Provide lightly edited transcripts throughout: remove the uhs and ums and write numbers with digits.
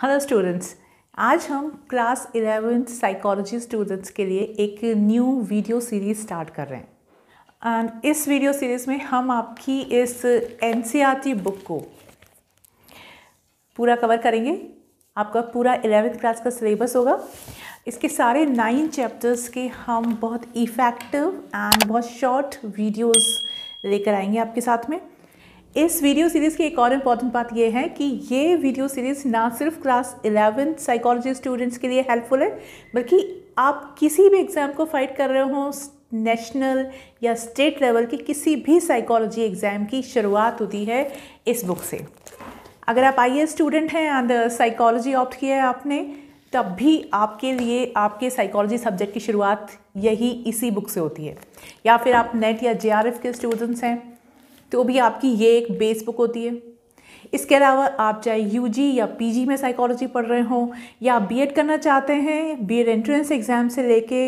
Hello students, आज हम class 11th psychology students के लिए एक न्यू वीडियो सीरीज़ स्टार्ट कर रहे हैं। एंड इस वीडियो सीरीज़ में हम आपकी इस एनसीईआरटी बुक को पूरा कवर करेंगे। आपका पूरा 11th क्लास का सिलेबस होगा। इसके सारे 9 चैप्टर्स के हम बहुत इफ़ेक्टिव एंड बहुत शॉर्ट वीडियोस लेकर आएंगे आपके साथ में। इस वीडियो सीरीज़ की एक और इम्पॉर्टेंट बात यह है कि ये वीडियो सीरीज़ ना सिर्फ क्लास 11th साइकोलॉजी स्टूडेंट्स के लिए हेल्पफुल है, बल्कि आप किसी भी एग्ज़ाम को फाइट कर रहे हो, नेशनल या स्टेट लेवल की किसी भी साइकोलॉजी एग्ज़ाम की शुरुआत होती है इस बुक से। अगर आप आईएएस स्टूडेंट हैं एंड साइकोलॉजी ऑप्ट किया है आपने, तब भी आपके लिए आपके साइकोलॉजी सब्जेक्ट की शुरुआत इसी बुक से होती है। या फिर आप नेट या जेआरएफ के स्टूडेंट्स हैं तो भी आपकी ये एक बेस बुक होती है। इसके अलावा आप चाहे यूजी या पीजी में साइकोलॉजी पढ़ रहे हों या बीएड करना चाहते हैं, बीएड एंट्रेंस एग्ज़ाम से लेके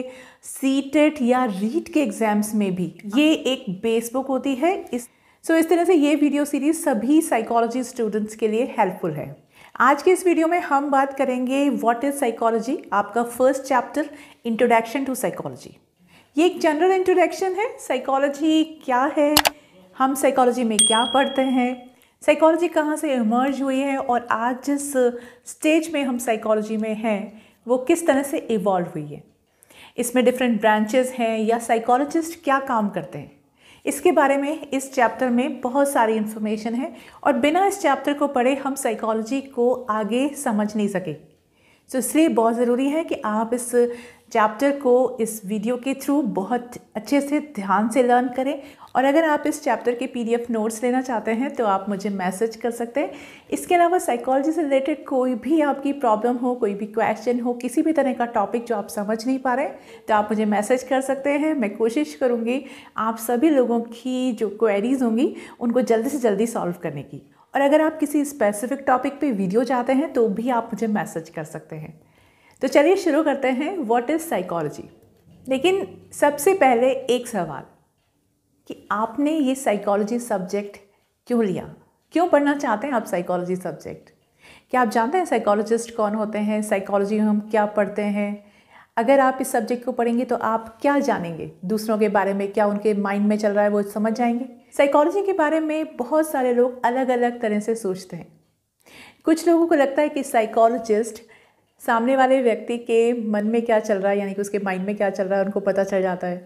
सीटेट या रीट के एग्ज़ाम्स में भी ये एक बेस बुक होती है। इस तरह से ये वीडियो सीरीज़ सभी साइकोलॉजी स्टूडेंट्स के लिए हेल्पफुल है। आज के इस वीडियो में हम बात करेंगे व्हाट इज़ साइकोलॉजी, आपका first chapter introduction to psychology. ये एक जनरल इंट्रोडक्शन है। साइकोलॉजी क्या है, हम साइकोलॉजी में क्या पढ़ते हैं, साइकोलॉजी कहाँ से इमर्ज हुई है और आज जिस स्टेज में हम साइकोलॉजी में हैं वो किस तरह से इवॉल्व हुई है। इसमें डिफरेंट ब्रांचेस हैं या साइकोलॉजिस्ट क्या काम करते हैं, इसके बारे में इस चैप्टर में बहुत सारी इन्फॉर्मेशन है और बिना इस चैप्टर को पढ़े हम साइकोलॉजी को आगे समझ नहीं सके। तो इसलिए बहुत ज़रूरी है कि आप इस चैप्टर को इस वीडियो के थ्रू बहुत अच्छे से ध्यान से लर्न करें। और अगर आप इस चैप्टर के पीडीएफ नोट्स लेना चाहते हैं तो आप मुझे मैसेज कर सकते हैं। इसके अलावा साइकोलॉजी से रिलेटेड कोई भी आपकी प्रॉब्लम हो, कोई भी क्वेश्चन हो, किसी भी तरह का टॉपिक जो आप समझ नहीं पा रहे तो आप मुझे मैसेज कर सकते हैं। मैं कोशिश करूँगी आप सभी लोगों की जो क्वेरीज़ होंगी उनको जल्दी से जल्दी सॉल्व करने की। और अगर आप किसी स्पेसिफिक टॉपिक पे वीडियो चाहते हैं तो भी आप मुझे मैसेज कर सकते हैं। तो चलिए शुरू करते हैं, व्हाट इज़ साइकोलॉजी। लेकिन सबसे पहले एक सवाल कि आपने ये साइकोलॉजी सब्जेक्ट क्यों लिया, क्यों पढ़ना चाहते हैं आप साइकोलॉजी सब्जेक्ट। क्या आप जानते हैं साइकोलॉजिस्ट कौन होते हैं, साइकोलॉजी में हम क्या पढ़ते हैं। अगर आप इस सब्जेक्ट को पढ़ेंगे तो आप क्या जानेंगे दूसरों के बारे में, क्या उनके माइंड में चल रहा है वो समझ जाएंगे। साइकोलॉजी के बारे में बहुत सारे लोग अलग अलग तरह से सोचते हैं। कुछ लोगों को लगता है कि साइकोलॉजिस्ट सामने वाले व्यक्ति के मन में क्या चल रहा है, यानी कि उसके माइंड में क्या चल रहा है उनको पता चल जाता है।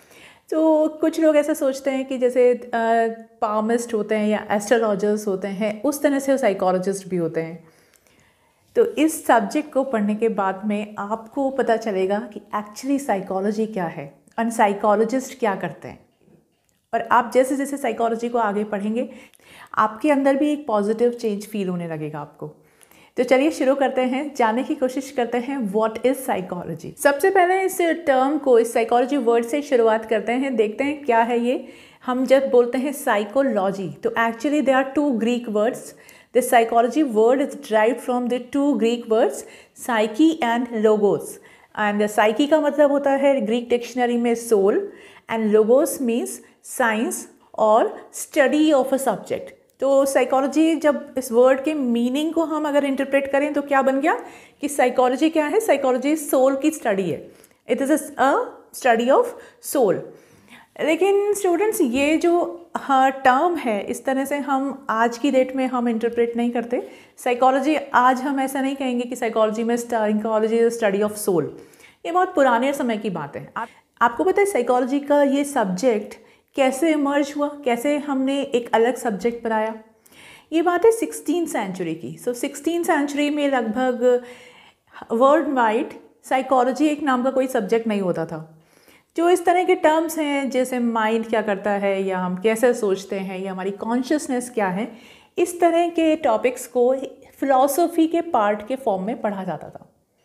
तो कुछ लोग ऐसा सोचते हैं कि जैसे पामिस्ट होते हैं या एस्ट्रोलॉजर्स होते हैं, उस तरह से साइकोलॉजिस्ट भी होते हैं। तो इस सब्जेक्ट को पढ़ने के बाद में आपको पता चलेगा कि एक्चुअली साइकोलॉजी क्या है और साइकोलॉजिस्ट क्या करते हैं। और आप जैसे जैसे साइकोलॉजी को आगे पढ़ेंगे आपके अंदर भी एक पॉजिटिव चेंज फील होने लगेगा आपको। तो चलिए शुरू करते हैं, जानने की कोशिश करते हैं व्हाट इज़ साइकोलॉजी। सबसे पहले इस टर्म को, इस साइकोलॉजी वर्ड से शुरुआत करते हैं, देखते हैं क्या है ये। हम जब बोलते हैं साइकोलॉजी तो actually they are 2 Greek words. The psychology word is derived from the 2 Greek words psyche and logos. And psyche का मतलब होता है ग्रीक डिक्शनरी में soul, and logos means science और स्टडी ऑफ अ सब्जेक्ट। तो psychology, जब इस word के मीनिंग को हम अगर इंटरप्रेट करें तो क्या बन गया कि साइकोलॉजी क्या है, साइकोलॉजी सोल की स्टडी है। It is a study of soul. लेकिन स्टूडेंट्स ये जो टर्म है इस तरह से हम आज की डेट में हम इंटरप्रेट नहीं करते। साइकोलॉजी आज हम ऐसा नहीं कहेंगे कि साइकोलॉजी में psychology is study of soul. ये बहुत पुराने समय की बात है। आपको पता है साइकोलॉजी का ये सब्जेक्ट कैसे इमर्ज हुआ, कैसे हमने एक अलग सब्जेक्ट बनाया। ये बात है 16th सेंचुरी की। 16th सेंचुरी में लगभग वर्ल्ड वाइड साइकोलॉजी एक नाम का कोई सब्जेक्ट नहीं होता था। जो इस तरह के टर्म्स हैं जैसे माइंड क्या करता है, या हम कैसे सोचते हैं, या हमारी कॉन्शियसनेस क्या है, इस तरह के टॉपिक्स को फिलॉसफी के पार्ट के फॉर्म में पढ़ा जाता था।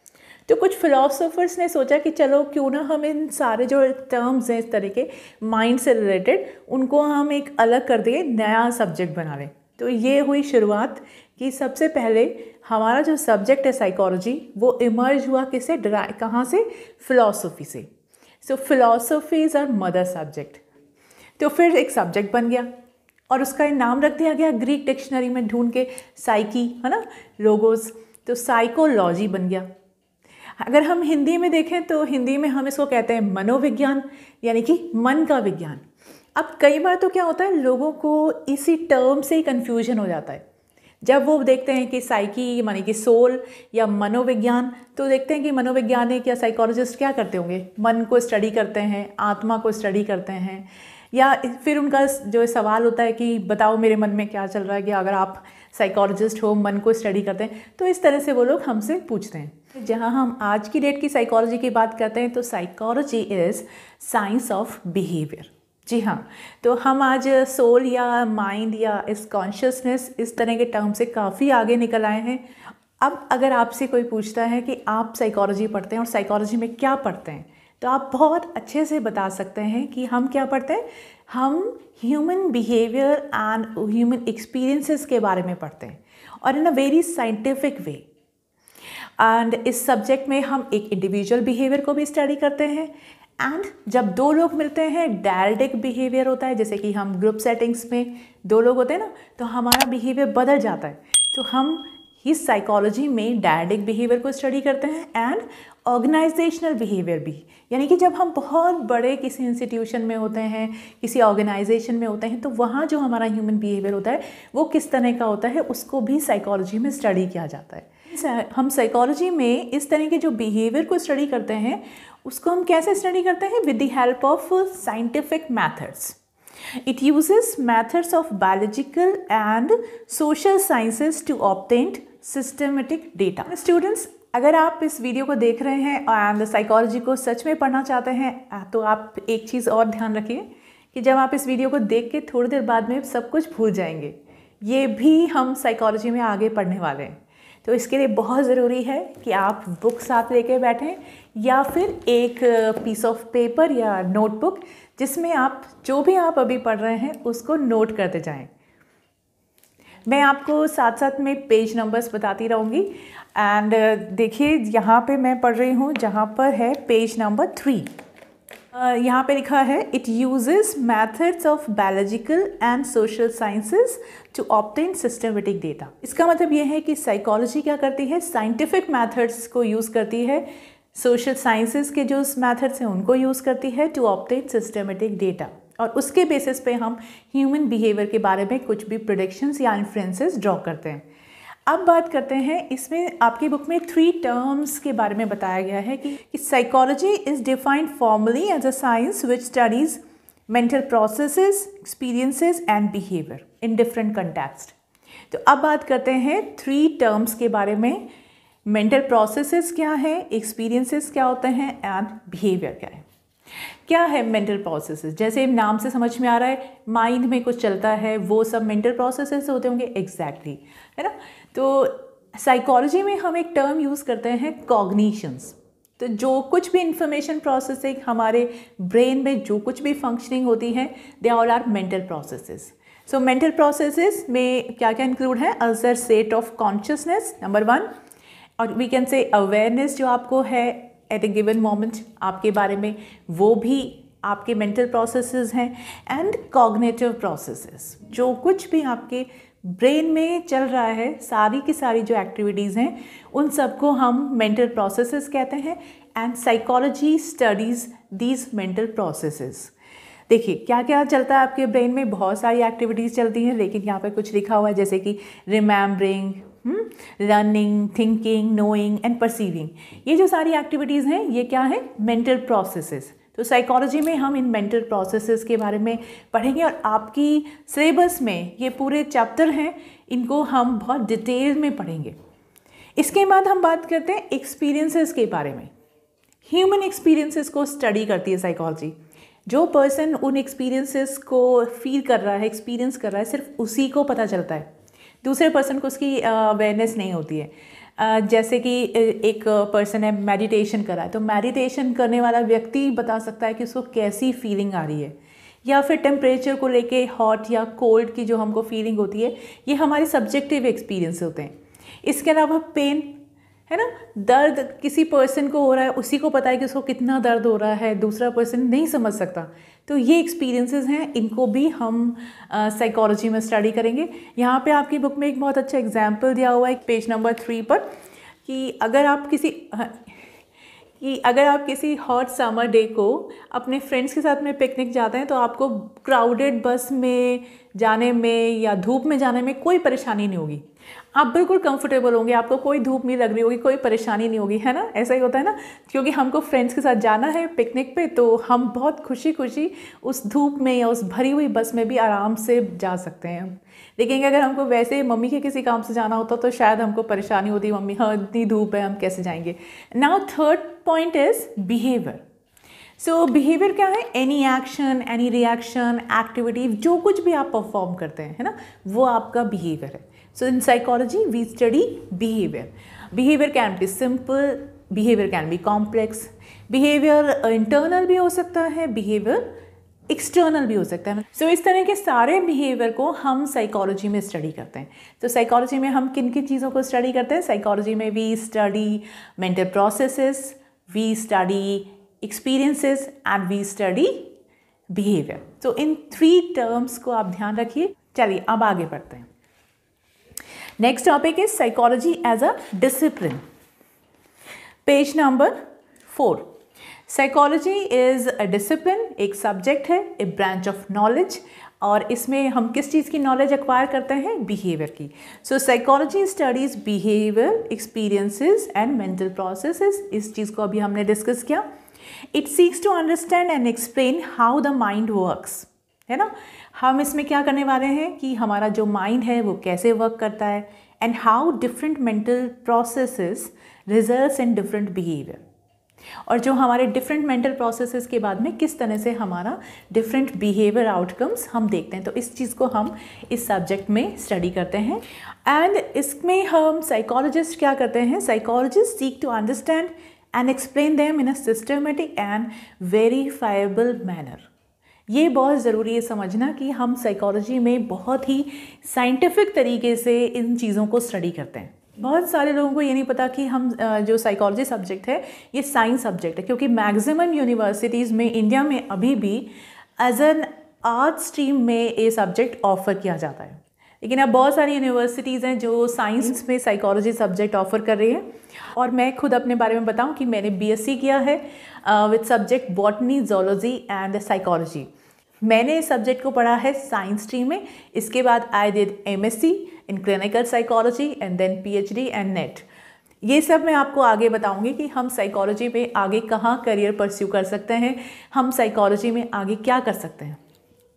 तो कुछ फिलोसोफर्स ने सोचा कि चलो क्यों ना हम इन सारे जो टर्म्स हैं इस तरह के माइंड से रिलेटेड, उनको हम एक अलग कर दिए, नया सब्जेक्ट बना लें। तो ये हुई शुरुआत कि सबसे पहले हमारा जो सब्जेक्ट है साइकोलॉजी वो इमर्ज हुआ किससे, कहाँ से, फिलॉसफी से। So philosophy is our mother subject. तो फिर एक सब्जेक्ट बन गया और उसका नाम रख दिया गया ग्रीक डिक्शनरी में ढूंढ के साइकी, है ना, लोगोस। तो साइकोलॉजी बन गया। अगर हम हिंदी में देखें तो हिंदी में हम इसको कहते हैं मनोविज्ञान, यानी कि मन का विज्ञान। अब कई बार तो क्या होता है, लोगों को इसी टर्म से ही कन्फ्यूजन हो जाता है। जब वो देखते हैं कि साइकी माने कि सोल या मनोविज्ञान, तो देखते हैं कि मनोवैज्ञानिक या साइकोलॉजिस्ट क्या करते होंगे, मन को स्टडी करते हैं, आत्मा को स्टडी करते हैं, या फिर उनका जो सवाल होता है कि बताओ मेरे मन में क्या चल रहा है, कि अगर आप साइकोलॉजिस्ट हो, मन को स्टडी करते हैं, तो इस तरह से वो लोग हमसे पूछते हैं। जहाँ हम आज की डेट की साइकोलॉजी की बात करते हैं तो psychology is science of behaviour. जी हाँ, तो हम आज सोल या माइंड या इस कॉन्शियसनेस इस तरह के टर्म से काफ़ी आगे निकल आए हैं। अब अगर आपसे कोई पूछता है कि आप साइकोलॉजी पढ़ते हैं और साइकोलॉजी में क्या पढ़ते हैं, तो आप बहुत अच्छे से बता सकते हैं कि हम क्या पढ़ते हैं। हम human behaviour and human experiences के बारे में पढ़ते हैं, और in a very scientific way. And इस सब्जेक्ट में हम एक इंडिविजुअल बिहेवियर को भी स्टडी करते हैं, एंड जब दो लोग मिलते हैं डायलेक्टिक बिहेवियर होता है, जैसे कि हम ग्रुप सेटिंग्स में दो लोग होते हैं ना, तो हमारा बिहेवियर बदल जाता है। तो हम इस साइकोलॉजी में डायलेक्टिक बिहेवियर को स्टडी करते हैं एंड ऑर्गेनाइजेशनल बिहेवियर भी, यानी कि जब हम बहुत बड़े किसी इंस्टीट्यूशन में होते हैं, किसी ऑर्गेनाइजेशन में होते हैं, तो वहाँ जो हमारा ह्यूमन बिहेवियर होता है वो किस तरह का होता है, उसको भी साइकोलॉजी में स्टडी किया जाता है। हम साइकोलॉजी में इस तरह के जो बिहेवियर को स्टडी करते हैं उसको हम कैसे स्टडी करते हैं, with the help of scientific methods. It uses methods of biological and social sciences to obtain systematic data. Students, अगर आप इस वीडियो को देख रहे हैं एंड साइकोलॉजी को सच में पढ़ना चाहते हैं, तो आप एक चीज़ और ध्यान रखिए कि जब आप इस वीडियो को देख के थोड़ी देर बाद में सब कुछ भूल जाएंगे। ये भी हम साइकोलॉजी में आगे पढ़ने वाले हैं, तो इसके लिए बहुत ज़रूरी है कि आप बुक साथ लेके बैठें, या फिर एक पीस ऑफ पेपर या नोटबुक जिसमें आप जो भी आप अभी पढ़ रहे हैं उसको नोट करते जाएं। मैं आपको साथ साथ में पेज नंबर्स बताती रहूँगी। एंड देखिए यहाँ पे मैं पढ़ रही हूँ, जहाँ पर है पेज नंबर 3। यहाँ पे लिखा है, it uses methods of biological and social sciences to obtain systematic data. इसका मतलब ये है कि साइकोलॉजी क्या करती है, साइंटिफिक मैथड्स को यूज़ करती है, सोशल साइंसेस के जो मैथड्स हैं उनको यूज़ करती है टू ऑब्टेन सिस्टमेटिक डेटा, और उसके बेसिस पे हम ह्यूमन बिहेवियर के बारे में कुछ भी प्रेडिक्शंस या इन्फ्रेंसेस ड्रॉ करते हैं। अब बात करते हैं, इसमें आपकी बुक में 3 टर्म्स के बारे में बताया गया है कि psychology is defined formally as a science which studies mental processes, experiences and behaviour in different context. तो अब बात करते हैं 3 टर्म्स के बारे में। मेंटल प्रोसेसेस क्या है, एक्सपीरियंसेस क्या होते हैं, एंड बिहेवियर क्या है। क्या है मेंटल प्रोसेसेस, जैसे नाम से समझ में आ रहा है माइंड में कुछ चलता है, वो सब मेंटल प्रोसेसेस होते होंगे। एग्जैक्टली, है ना। तो साइकोलॉजी में हम एक टर्म यूज़ करते हैं कॉग्निशंस। तो जो कुछ भी इंफॉर्मेशन प्रोसेसिंग हमारे ब्रेन में जो कुछ भी फंक्शनिंग होती है, they all are mental processes. So mental processes में क्या क्या इंक्लूड है, also state of consciousness number 1, और वी कैन से अवेयरनेस जो आपको है एट ए गिवन मोमेंट आपके बारे में, वो भी आपके मेंटल प्रोसेसेस हैं। एंड कॉग्निटिव प्रोसेसेस, जो कुछ भी आपके ब्रेन में चल रहा है, सारी की सारी जो एक्टिविटीज़ हैं उन सबको हम मेंटल प्रोसेसेस कहते हैं। And psychology studies these mental processes. देखिए क्या क्या चलता है आपके ब्रेन में, बहुत सारी एक्टिविटीज़ चलती हैं, लेकिन यहाँ पे कुछ लिखा हुआ है जैसे कि remembering, learning, thinking, knowing and perceiving. ये जो सारी एक्टिविटीज़ हैं ये क्या है, मेंटल प्रोसेसेस। तो साइकोलॉजी में हम इन मेंटल प्रोसेसेस के बारे में पढ़ेंगे, और आपकी सिलेबस में ये पूरे चैप्टर हैं, इनको हम बहुत डिटेल में पढ़ेंगे। इसके बाद हम बात करते हैं एक्सपीरियंसेस के बारे में। ह्यूमन एक्सपीरियंसेस को स्टडी करती है साइकोलॉजी। जो पर्सन उन एक्सपीरियंसेस को फील कर रहा है, एक्सपीरियंस कर रहा है, सिर्फ उसी को पता चलता है, दूसरे पर्सन को उसकी अवेयरनेस नहीं होती है। जैसे कि एक पर्सन है मेडिटेशन कर रहा है, तो मेडिटेशन करने वाला व्यक्ति बता सकता है कि उसको कैसी फीलिंग आ रही है, या फिर टेम्परेचर को लेके हॉट या कोल्ड की जो हमको फीलिंग होती है, ये हमारे सब्जेक्टिव एक्सपीरियंस होते हैं। इसके अलावा पेन, है ना, दर्द किसी पर्सन को हो रहा है, उसी को पता है कि उसको कितना दर्द हो रहा है, दूसरा पर्सन नहीं समझ सकता। तो ये एक्सपीरियंसेस हैं, इनको भी हम साइकोलॉजी में स्टडी करेंगे। यहाँ पे आपकी बुक में एक बहुत अच्छा एग्जाम्पल दिया हुआ है पेज नंबर 3 पर। कि अगर आप किसी हॉट समर डे को अपने फ्रेंड्स के साथ में पिकनिक जाते हैं तो आपको क्राउडेड बस में जाने में या धूप में जाने में कोई परेशानी नहीं होगी। आप बिल्कुल कंफर्टेबल होंगे, आपको कोई धूप नहीं लग रही होगी, कोई परेशानी नहीं होगी, है ना। ऐसा ही होता है ना, क्योंकि हमको फ्रेंड्स के साथ जाना है पिकनिक पे, तो हम बहुत खुशी खुशी उस धूप में या उस भरी हुई बस में भी आराम से जा सकते हैं। लेकिन अगर हमको वैसे मम्मी के किसी काम से जाना होता तो शायद हमको परेशानी होती, मम्मी हाँ इतनी धूप है हम कैसे जाएंगे। Now third point is behaviour. So behaviour क्या है? Any action, any reaction, activity, जो कुछ भी आप परफॉर्म करते हैं, है ना, वो आपका बिहेवियर है। So in psychology we study behaviour. Behaviour can be simple, behaviour can be complex, behaviour internal भी हो सकता है, बिहेवियर एक्सटर्नल भी हो सकता है। सो इस तरह के सारे बिहेवियर को हम साइकोलॉजी में स्टडी करते हैं। तो साइकोलॉजी में हम किन किन चीज़ों को स्टडी करते हैं? साइकोलॉजी में we study mental processes, we study experiences and we study behaviour. तो इन 3 टर्म्स को आप ध्यान रखिए। चलिए अब आगे बढ़ते हैं। Next topic is psychology as a discipline. Page number 4। Psychology is a discipline, एक सब्जेक्ट है, ए ब्रांच ऑफ नॉलेज, और इसमें हम किस चीज़ की नॉलेज एक्वायर करते हैं? बिहेवियर की। So psychology studies behaviour, experiences and mental processes. इस चीज़ को अभी हमने डिस्कस किया। It seeks to understand and explain how the mind works, है ना। हम इसमें क्या करने वाले हैं कि हमारा जो माइंड है वो कैसे वर्क करता है, and how different mental processes results in different behaviour, और जो हमारे डिफरेंट मेंटल प्रोसेसेस के बाद में किस तरह से हमारा डिफरेंट बिहेवियर आउटकम्स हम देखते हैं। तो इस चीज़ को हम इस सब्जेक्ट में स्टडी करते हैं। एंड इसमें हम साइकोलॉजिस्ट क्या करते हैं? Psychologist seek to understand and explain them in a systematic and verifiable manner. ये बहुत ज़रूरी है समझना कि हम साइकोलॉजी में बहुत ही साइंटिफिक तरीके से इन चीज़ों को स्टडी करते हैं। बहुत सारे लोगों को ये नहीं पता कि हम जो साइकोलॉजी सब्जेक्ट है ये साइंस सब्जेक्ट है, क्योंकि मैक्सिमम यूनिवर्सिटीज़ में इंडिया में अभी भी एज एन आर्ट स्ट्रीम में ये सब्जेक्ट ऑफर किया जाता है। लेकिन अब बहुत सारी यूनिवर्सिटीज़ हैं जो साइंस में साइकोलॉजी सब्जेक्ट ऑफर कर रही है। और मैं खुद अपने बारे में बताऊं कि मैंने बीएससी किया है with subject botany, zoology and psychology. मैंने इस सब्जेक्ट को पढ़ा है साइंस स्ट्रीम में। इसके बाद I did MSc in clinical psychology and then PhD and NET. ये सब मैं आपको आगे बताऊंगी कि हम साइकोलॉजी में आगे कहाँ करियर परस्यू कर सकते हैं, हम साइकोलॉजी में आगे क्या कर सकते हैं।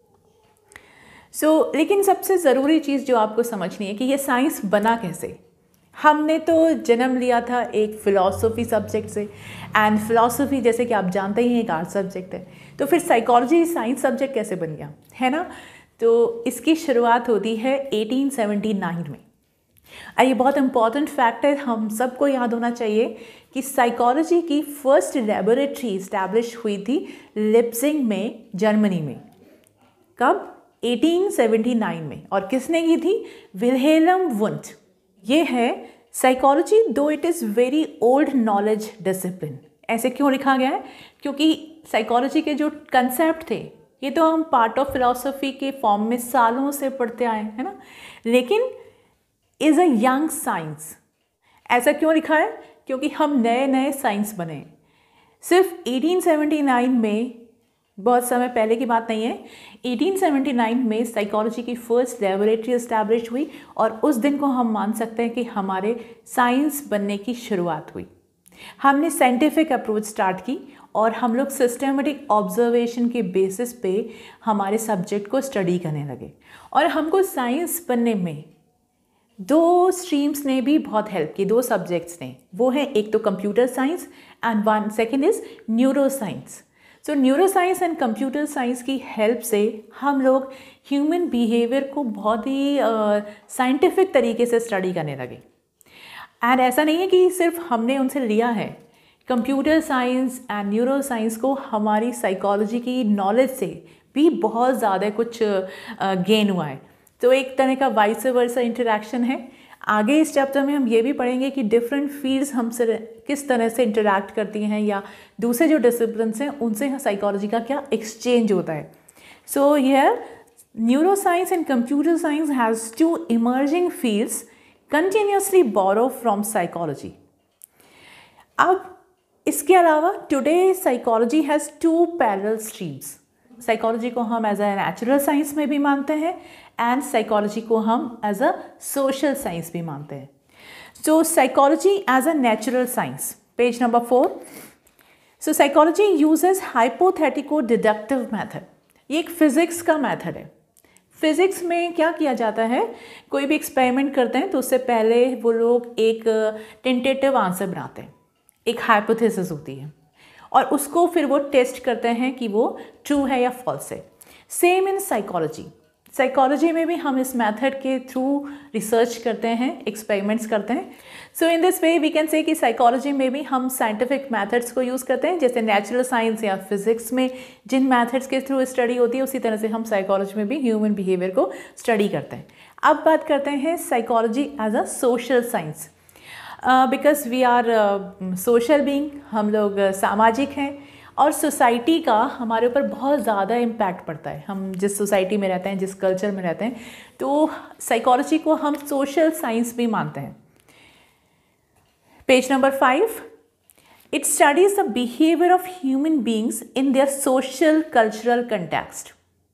लेकिन सबसे ज़रूरी चीज़ जो आपको समझनी है कि ये साइंस बना कैसे। हमने तो जन्म लिया था एक फ़िलॉसफी सब्जेक्ट से, एंड फ़िलॉसफी जैसे कि आप जानते ही हैं एक आर्ट सब्जेक्ट है। तो फिर साइकोलॉजी साइंस सब्जेक्ट कैसे बन गया, है ना। तो इसकी शुरुआत होती है 1879 में। और ये बहुत इम्पॉर्टेंट फैक्ट है, हम सबको याद होना चाहिए कि साइकोलॉजी की फर्स्ट लेबोरेटरी इस्टेब्लिश हुई थी लिप्जिंग में, जर्मनी में। कब? 1879 में। और किसने की थी? Wilhelm Wundt. ये है psychology though it is very old knowledge discipline. ऐसे क्यों लिखा गया है? क्योंकि साइकोलॉजी के जो कंसेप्ट थे ये तो हम पार्ट ऑफ फिलॉसफी के फॉर्म में सालों से पढ़ते आए हैं, है ना। लेकिन इज़ अ यंग साइंस। ऐसा क्यों लिखा है? क्योंकि हम नए नए साइंस बने। सिर्फ 1879 में, बहुत समय पहले की बात नहीं है, 1879 में साइकोलॉजी की फर्स्ट लेबोरेटरी इस्टेब्लिश हुई और उस दिन को हम मान सकते हैं कि हमारे साइंस बनने की शुरुआत हुई। हमने साइंटिफिक अप्रोच स्टार्ट की और हम लोग सिस्टमेटिक ऑब्जर्वेशन के बेसिस पे हमारे सब्जेक्ट को स्टडी करने लगे। और हमको साइंस बनने में दो स्ट्रीम्स ने भी बहुत हेल्प की, दो सब्जेक्ट्स ने। वो है एक तो computer science and one second is neuro science. So neuro science and computer science की हेल्प से हम लोग ह्यूमन बिहेवियर को बहुत ही साइंटिफिक तरीके से स्टडी करने लगे। एंड ऐसा नहीं है कि सिर्फ हमने उनसे लिया है, computer science and neuro science को हमारी साइकोलॉजी की नॉलेज से भी बहुत ज़्यादा कुछ गेन हुआ है। तो एक तरह का वाइस वर्सा इंटरेक्शन है। आगे इस चैप्टर में हम ये भी पढ़ेंगे कि डिफरेंट फील्ड्स हमसे किस तरह से इंटरैक्ट करती हैं या दूसरे जो डिसिप्लिन्स हैं उनसे साइकोलॉजी का क्या एक्सचेंज होता है। So here neuro science and computer science has two emerging fields continuously borrow from psychology. अब इसके अलावा today psychology has 2 parallel streams. Psychology को हम एज अ नेचुरल साइंस में भी मानते हैं एंड साइकोलॉजी को हम एज अ सोशल साइंस भी मानते हैं। So psychology as a natural science, page number 4। So psychology uses hypothetico deductive method. ये एक फिजिक्स का मेथड है। फिजिक्स में क्या किया जाता है, कोई भी एक्सपेरिमेंट करते हैं तो उससे पहले वो लोग एक टेंटेटिव आंसर बनाते हैं, एक हाइपोथेसिस होती है और उसको फिर वो टेस्ट करते हैं कि वो ट्रू है या फॉल्स है। Same in psychology. साइकोलॉजी में भी हम इस मेथड के थ्रू रिसर्च करते हैं, एक्सपेरिमेंट्स करते हैं। So in this way we can say कि साइकोलॉजी में भी हम साइंटिफिक मेथड्स को यूज़ करते हैं, जैसे नेचुरल साइंस या फिजिक्स में जिन मेथड्स के थ्रू स्टडी होती है उसी तरह से हम साइकोलॉजी में भी ह्यूमन बिहेवियर को स्टडी करते हैं। अब बात करते हैं psychology as a social science. Because we are social being, हम लोग सामाजिक हैं और सोसाइटी का हमारे ऊपर बहुत ज़्यादा इम्पैक्ट पड़ता है। हम जिस सोसाइटी में रहते हैं, जिस कल्चर में रहते हैं, तो साइकोलॉजी को हम सोशल साइंस भी मानते हैं। Page number 5, it studies the behaviour of human beings in their social cultural context.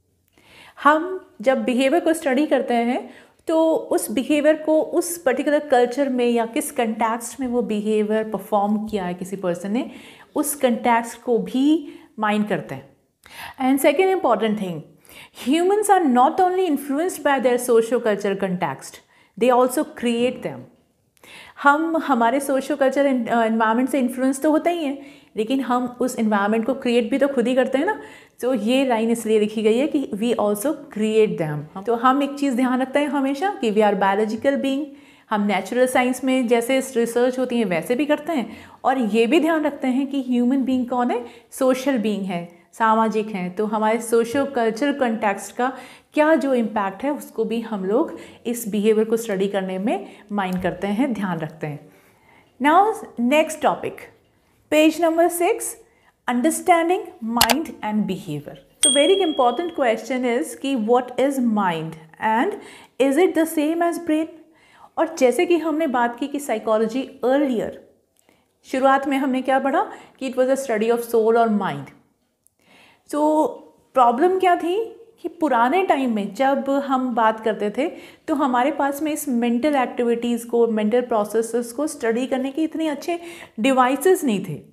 हम जब बिहेवियर को स्टडी करते हैं तो उस बिहेवियर को उस पर्टिकुलर कल्चर में या किस कंटेक्स्ट में वो बिहेवियर परफॉर्म किया है किसी पर्सन ने, उस कंटेक्स्ट को भी माइंड करते हैं। And second important thing, humans are not only influenced by their socio cultural context, they also create them. हम हमारे सोशो कल्चर एनवायरनमेंट से इन्फ्लुएंस तो होते ही हैं, लेकिन हम उस एनवायरनमेंट को क्रिएट भी तो खुद ही करते हैं ना। तो ये लाइन इसलिए लिखी गई है कि वी ऑल्सो क्रिएट दैम। तो हम एक चीज़ ध्यान रखते हैं हमेशा कि वी आर बायोलॉजिकल बीइंग। हम नेचुरल साइंस में जैसे रिसर्च होती है वैसे भी करते हैं, और ये भी ध्यान रखते हैं कि ह्यूमन बीइंग कौन है, सोशल बीइंग है, सामाजिक हैं। तो हमारे सोशल कल्चरल कंटेक्स्ट का क्या जो इम्पैक्ट है उसको भी हम लोग इस बिहेवियर को स्टडी करने में माइंड करते हैं, ध्यान रखते हैं। Now next topic, page number 6, understanding mind and behaviour. तो वेरी इंपॉर्टेंट क्वेश्चन इज कि what is mind and is it the same as brain. और जैसे कि हमने बात की कि साइकोलॉजी अर्लियर शुरुआत में हमने क्या पढ़ा कि it was a study of soul और माइंड। तो प्रॉब्लम क्या थी कि पुराने टाइम में जब हम बात करते थे तो हमारे पास में इस मेंटल एक्टिविटीज़ को, मेंटल प्रोसेसेस को स्टडी करने के इतने अच्छे डिवाइसेस नहीं थे।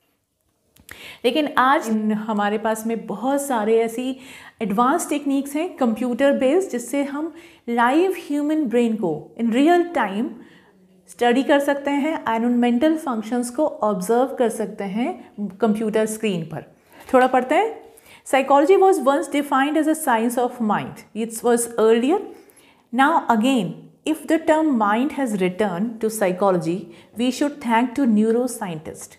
लेकिन आज हमारे पास में बहुत सारे ऐसी एडवांस टेक्निक्स हैं कंप्यूटर बेस्ड, जिससे हम लाइव ह्यूमन ब्रेन को इन रियल टाइम स्टडी कर सकते हैं एंड उन मेंटल फंक्शंस को ऑब्जर्व कर सकते हैं कंप्यूटर स्क्रीन पर। थोड़ा पढ़ते हैं। Psychology was once defined as a science of mind. It was earlier. Now again, if the term mind has returned to psychology, we should thank to neuroscientists.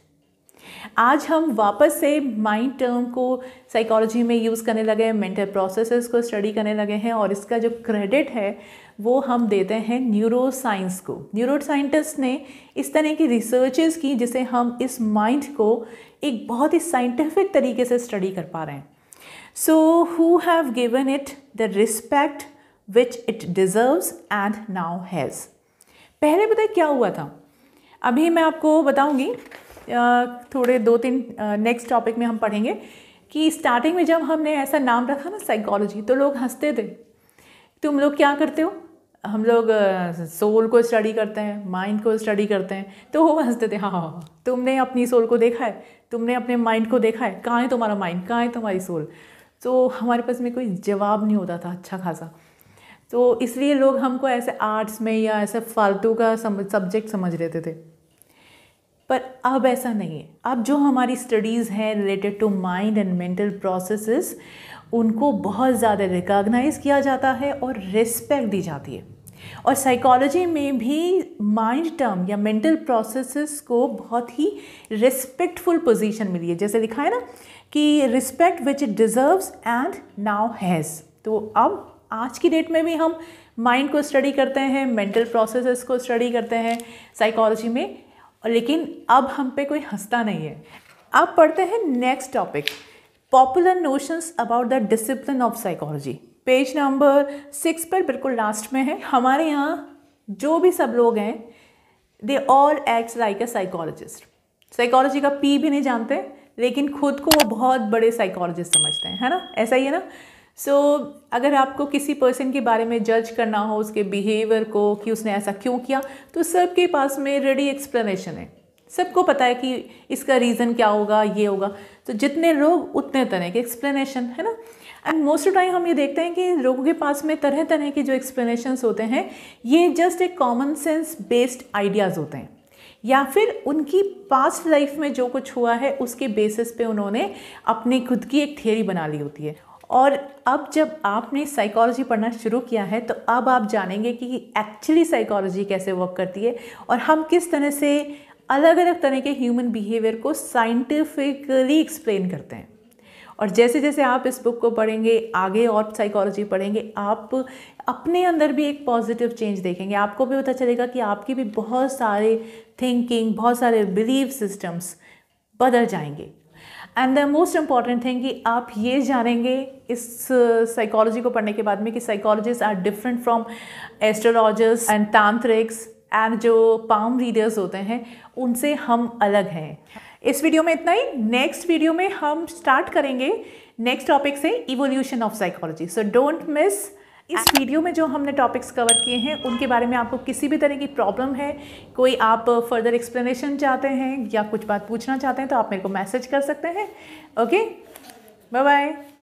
आज हम वापस से माइंड टर्म को psychology में यूज़ करने लगे हैं, mental processes को स्टडी करने लगे हैं, और इसका जो क्रेडिट है वो हम देते हैं न्यूरो साइंस को। न्यूरो साइंटिस्ट ने इस तरह की रिसर्चेस की जिसे हम इस माइंड को एक बहुत ही साइंटिफिक तरीके से स्टडी कर पा रहे हैं। So who have given it the respect which it deserves and now has. पहले पता है क्या हुआ था, अभी मैं आपको बताऊंगी, थोड़े 2-3 नेक्स्ट टॉपिक में हम पढ़ेंगे कि स्टार्टिंग में जब हमने ऐसा नाम रखा ना साइकोलॉजी, तो लोग हंसते थे, तुम लोग क्या करते हो, हम लोग सोल को स्टडी करते हैं, माइंड को स्टडी करते हैं। तो वो हंसते थे, हाँ तुमने अपनी सोल को देखा है, तुमने अपने माइंड को देखा है, कहाँ है तुम्हारा माइंड, कहाँ है तुम्हारी सोल। तो हमारे पास में कोई जवाब नहीं होता था अच्छा खासा, तो इसलिए लोग हमको ऐसे आर्ट्स में या ऐसे फालतू का सब्जेक्ट समझ लेते थे। पर अब ऐसा नहीं है। अब जो हमारी स्टडीज़ हैं related to mind and mental processes, उनको बहुत ज़्यादा रिकॉग्नाइज किया जाता है और रिस्पेक्ट दी जाती है। और साइकोलॉजी में भी माइंड टर्म या मेंटल प्रोसेसेस को बहुत ही रिस्पेक्टफुल पोजीशन मिली है, जैसे लिखा है ना कि respect which it deserves and now has. तो अब आज की डेट में भी हम माइंड को स्टडी करते हैं, मेंटल प्रोसेसेस को स्टडी करते हैं साइकोलॉजी में, लेकिन अब हम पे कोई हंसता नहीं है। अब पढ़ते हैं next topic, popular notions about the discipline of psychology. Page number 6 पर बिल्कुल लास्ट में है। हमारे यहाँ जो भी सब लोग हैं, they all acts like a psychologist. Psychology का पी भी नहीं जानते, लेकिन खुद को वो बहुत बड़े साइकोलॉजिस्ट समझते हैं, है ना? ऐसा ही है ना? सो अगर आपको किसी पर्सन के बारे में जज करना हो, उसके बिहेवियर को कि उसने ऐसा क्यों किया, तो सबके पास में रेडी एक्सप्लेनेशन है, सबको पता है कि इसका रीज़न क्या होगा, ये होगा। तो जितने लोग उतने तरह के एक्सप्लेनेशन, है ना? एंड मोस्ट ऑफ टाइम हम ये देखते हैं कि लोगों के पास में तरह तरह के जो एक्सप्लेनेशंस होते हैं, ये जस्ट एक कॉमन सेंस बेस्ड आइडियाज़ होते हैं, या फिर उनकी पास्ट लाइफ में जो कुछ हुआ है उसके बेसिस पे उन्होंने अपनी खुद की एक थियरी बना ली होती है। और अब जब आपने साइकोलॉजी पढ़ना शुरू किया है तो अब आप जानेंगे कि एक्चुअली साइकोलॉजी कैसे वर्क करती है और हम किस तरह से अलग अलग तरह के ह्यूमन बिहेवियर को साइंटिफिकली एक्सप्लेन करते हैं। और जैसे जैसे आप इस बुक को पढ़ेंगे, आगे और साइकोलॉजी पढ़ेंगे, आप अपने अंदर भी एक पॉजिटिव चेंज देखेंगे। आपको भी पता चलेगा कि आपकी भी बहुत सारे थिंकिंग, बहुत सारे बिलीफ सिस्टम्स बदल जाएंगे। And the most important thing कि आप ये जानेंगे इस साइकोलॉजी को पढ़ने के बाद में कि psychologist are different from astrologers and tantriks and जो पाम रीडर्स होते हैं, उनसे हम अलग हैं। इस वीडियो में इतना ही। नेक्स्ट वीडियो में हम स्टार्ट करेंगे नेक्स्ट टॉपिक से, evolution of psychology. So don't miss. इस वीडियो में जो हमने टॉपिक्स कवर किए हैं उनके बारे में आपको किसी भी तरह की प्रॉब्लम है, कोई आप फर्दर एक्सप्लेनेशन चाहते हैं या कुछ बात पूछना चाहते हैं, तो आप मेरे को मैसेज कर सकते हैं। Okay, bye bye.